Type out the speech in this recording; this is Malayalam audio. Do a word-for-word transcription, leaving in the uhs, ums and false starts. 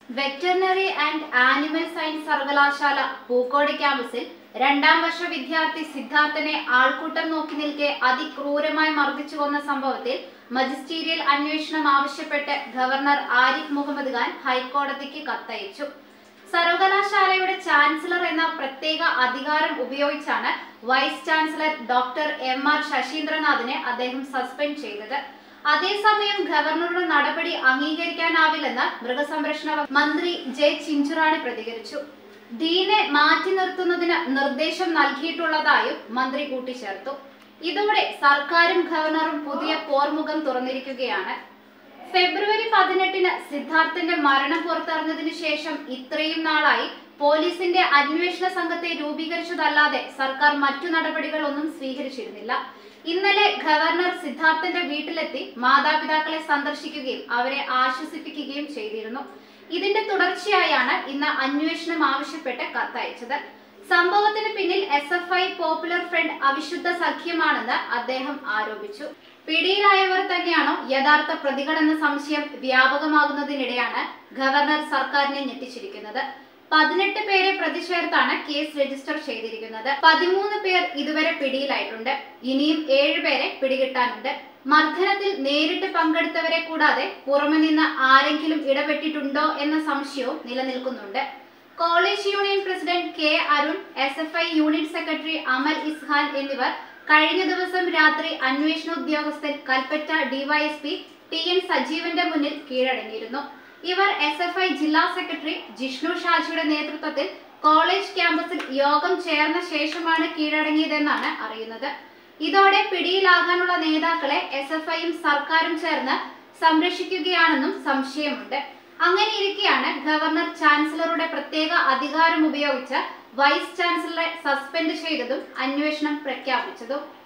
വെറ്ററിനറി ആൻഡ് ആനിമൽ സയൻസ് സർവകലാശാല പൂക്കോട് ക്യാമ്പസിൽ രണ്ടാം വർഷ വിദ്യാർത്ഥി സിദ്ധാർത്ഥനെ ആൾക്കൂട്ടം നോക്കി നിൽക്കെ അതിക്രൂരമായി മർദ്ദിച്ചു കൊന്ന സംഭവത്തിൽ മജിസ്റ്റീരിയൽ അന്വേഷണം ആവശ്യപ്പെട്ട് ഗവർണർ ആരിഫ് മുഹമ്മദ് ഖാൻ ഹൈക്കോടതിക്ക് കത്തയച്ചു. സർവകലാശാലയുടെ ചാൻസലർ എന്ന പ്രത്യേക അധികാരം ഉപയോഗിച്ചാണ് vice chancellor doctor M R ശശീന്ദ്രനാഥിനെ അദ്ദേഹം സസ്പെൻഡ് ചെയ്തത്. അതേസമയം ഗവർണറുടെ നടപടി അംഗീകരിക്കാനാവില്ലെന്ന് മൃഗസംരക്ഷണ മന്ത്രി ജെ ചിഞ്ചുറാണി പ്രതികരിച്ചു. ഡീനെ മാറ്റി നിർത്തുന്നതിന് നിർദ്ദേശം നൽകിയിട്ടുള്ളതായും മന്ത്രി കൂട്ടിച്ചേർത്തു. ഇതോടെ സർക്കാരും ഗവർണറും പുതിയ പോർമുഖം തുറന്നിരിക്കുകയാണ്. ഫെബ്രുവരി പതിനെട്ടിന് സിദ്ധാർത്ഥന്റെ മരണം പുറത്തറിഞ്ഞതിനു ശേഷം ഇത്രയും നാളായി പോലീസിന്റെ അന്വേഷണ സംഘത്തെ രൂപീകരിച്ചതല്ലാതെ സർക്കാർ മറ്റു നടപടികളൊന്നും സ്വീകരിച്ചിരുന്നില്ല. ഇന്നലെ ഗവർണർ സിദ്ധാർത്ഥന്റെ വീട്ടിലെത്തി മാതാപിതാക്കളെ സന്ദർശിക്കുകയും അവരെ ആശ്വസിപ്പിക്കുകയും ചെയ്തിരുന്നു. ഇതിന്റെ തുടർച്ചയായാണ് ഇന്ന് അന്വേഷണം ആവശ്യപ്പെട്ട് കത്തയച്ചത്. സംഭവത്തിന് പിന്നിൽ S F I popular front അവിശുദ്ധ സഖ്യമാണെന്ന് അദ്ദേഹം ആരോപിച്ചു. പിടിയിലായവർ തന്നെയാണോ യഥാർത്ഥ പ്രതികളെന്ന സംശയം വ്യാപകമാകുന്നതിനിടെയാണ് ഗവർണർ സർക്കാരിനെ ഞെട്ടിച്ചിരിക്കുന്നത്. പതിനെട്ട് പേരെ പ്രതി ചേർത്താണ് കേസ് രജിസ്റ്റർ ചെയ്തിരിക്കുന്നത്. പതിമൂന്ന് പേർ ഇതുവരെ പിടിയിലായിട്ടുണ്ട്. ഇനിയും ഏഴുപേരെ പിടികിട്ടാനുണ്ട്. മർദ്ദനത്തിൽ നേരിട്ട് പങ്കെടുത്തവരെ കൂടാതെ പുറമെ നിന്ന് ആരെങ്കിലും ഇടപെട്ടിട്ടുണ്ടോ എന്ന സംശയവും നിലനിൽക്കുന്നുണ്ട്. College union president K Arun, S F I unit secretary Amal Ishan എന്നിവർ കഴിഞ്ഞ ദിവസം രാത്രി അന്വേഷണ ഉദ്യോഗസ്ഥൻ കൽപ്പറ്റ ഡിവൈഎസ്പി ടി എൻ സജീവന്റെ മുന്നിൽ കീഴടങ്ങിയിരുന്നു. ഇവർ എസ് എഫ് ഐ ജില്ലാ സെക്രട്ടറി ജിഷ്ണു ഷാജിയുടെ നേതൃത്വത്തിൽ കോളേജ് ക്യാമ്പസിൽ യോഗം ചേർന്ന ശേഷമാണ് കീഴടങ്ങിയതെന്നാണ് അറിയുന്നത്. ഇതോടെ പിടിയിലാകാനുള്ള നേതാക്കളെ എസ് എഫ് ഐയും സർക്കാരും ചേർന്ന് സംരക്ഷിക്കുകയാണെന്നും സംശയമുണ്ട്. അങ്ങനെയിരിക്കെയാണ് ഗവർണർ ചാൻസലറുടെ പ്രത്യേക അധികാരം ഉപയോഗിച്ച് വൈസ് ചാൻസലറെ സസ്പെൻഡ് ചെയ്തതും അന്വേഷണം പ്രഖ്യാപിച്ചതും.